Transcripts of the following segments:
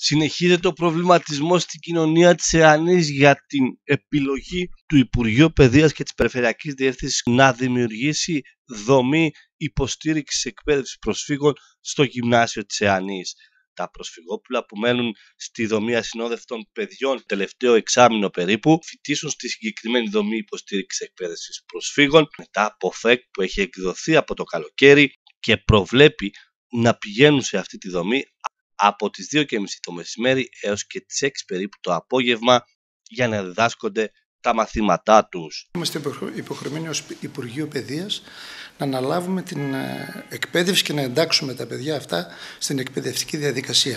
Συνεχίζεται ο προβληματισμός στην κοινωνία της ΕΑΝΗΣ για την επιλογή του Υπουργείου Παιδείας και της Περιφερειακής Διεύθυνσης να δημιουργήσει δομή υποστήριξης εκπαίδευσης προσφύγων στο γυμνάσιο της ΕΑΝΗΣ. Τα προσφυγόπουλα που μένουν στη δομή ασυνόδευτων παιδιών τελευταίο εξάμηνο περίπου φοιτήσουν στη συγκεκριμένη δομή υποστήριξης εκπαίδευσης προσφύγων μετά από ΦΕΚ που έχει εκδοθεί από το καλοκαίρι και προβλέπει να πηγαίνουν σε αυτή τη δομή από τις 2:30 το μεσημέρι έως και τις 6 περίπου το απόγευμα για να διδάσκονται τα μαθήματά τους. Είμαστε υποχρεωμένοι ως Υπουργείο Παιδείας να αναλάβουμε την εκπαίδευση και να εντάξουμε τα παιδιά αυτά στην εκπαιδευτική διαδικασία.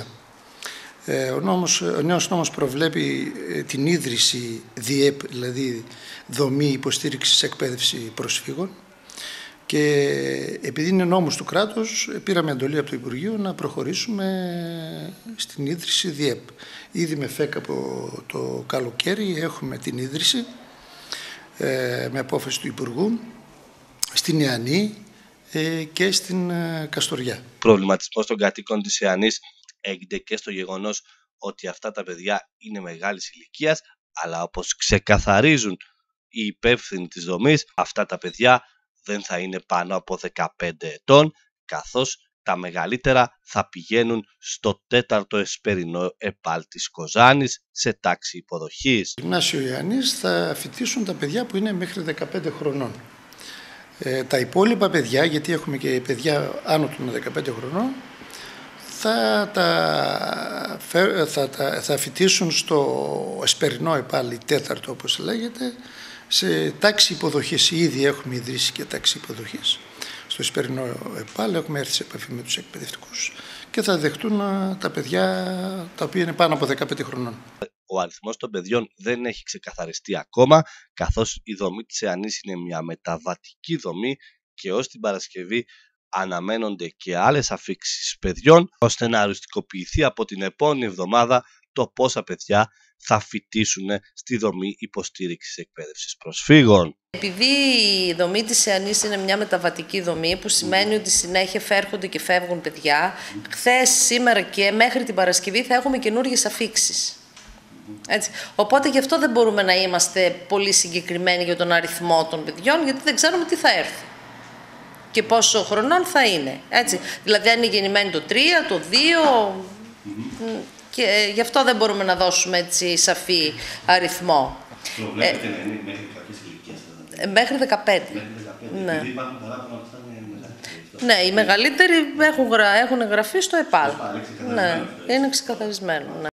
Ο νέος νόμος προβλέπει την ίδρυση ΔΙΕΠ, δηλαδή Δομή Υποστήριξης Εκπαίδευση Προσφύγων, και επειδή είναι νόμος του κράτους, πήραμε εντολή από το Υπουργείο να προχωρήσουμε στην ίδρυση ΔΙΕΠ. Ήδη με ΦΕΚ από το καλοκαίρι έχουμε την ίδρυση με απόφαση του Υπουργού στην ΕΑΝΗ και στην Καστοριά. Ο προβληματισμός των κατοίκων της ΕΑΝΗΣ έγινε και στο γεγονός ότι αυτά τα παιδιά είναι μεγάλης ηλικίας, αλλά όπως ξεκαθαρίζουν οι υπεύθυνοι της δομής, αυτά τα παιδιά δεν θα είναι πάνω από 15 ετών, καθώς τα μεγαλύτερα θα πηγαίνουν στο 4ο εσπερινό ΕΠΑΛ της Κοζάνης σε τάξη υποδοχής. Στο γυμνάσιο ΕΑΝΗΣ θα φοιτήσουν τα παιδιά που είναι μέχρι 15 χρονών. Τα υπόλοιπα παιδιά, γιατί έχουμε και παιδιά άνω των 15 χρονών, θα φοιτήσουν στο εσπερινό ΕΠΑΛ, 4ο όπως λέγεται, σε τάξη υποδοχής. Ήδη έχουμε ιδρύσει και τάξη υποδοχής. Στο εσπερινό ΕΠΑΛ έχουμε έρθει σε επαφή με τους εκπαιδευτικούς και θα δεχτούν τα παιδιά τα οποία είναι πάνω από 15 χρονών. Ο αριθμός των παιδιών δεν έχει ξεκαθαριστεί ακόμα, καθώς η δομή της ΕΑΝΗΣ είναι μια μεταβατική δομή και ως την Παρασκευή αναμένονται και άλλες αφίξεις παιδιών, ώστε να οριστικοποιηθεί από την επόμενη εβδομάδα το πόσα παιδιά θα φοιτήσουν στη δομή υποστήριξης εκπαίδευσης προσφύγων. Επειδή η δομή της ΕΑΝΗΣ είναι μια μεταβατική δομή, που σημαίνει ότι συνέχεια φέρχονται και φεύγουν παιδιά, χθες, σήμερα και μέχρι την Παρασκευή θα έχουμε καινούργιες αφίξεις. Έτσι. Οπότε γι' αυτό δεν μπορούμε να είμαστε πολύ συγκεκριμένοι για τον αριθμό των παιδιών, γιατί δεν ξέρουμε τι θα έρθει και πόσο χρονών θα είναι. Έτσι. Δηλαδή αν είναι γεννημένοι το 3, το 2... Και γι' αυτό δεν μπορούμε να δώσουμε έτσι σαφή αριθμό. Προβλέπετε να είναι μέχρι κάποιες ηλικίες? Μέχρι 15. Μέχρι 15. Ναι. Επειδή υπάρχουν παράπονα ότι θα είναι μεγαλύτεροι. Ναι, οι μεγαλύτεροι έχουν εγγραφεί στο ΕΠΑΛ. Ναι, είναι ξεκαθαρισμένο. Ναι.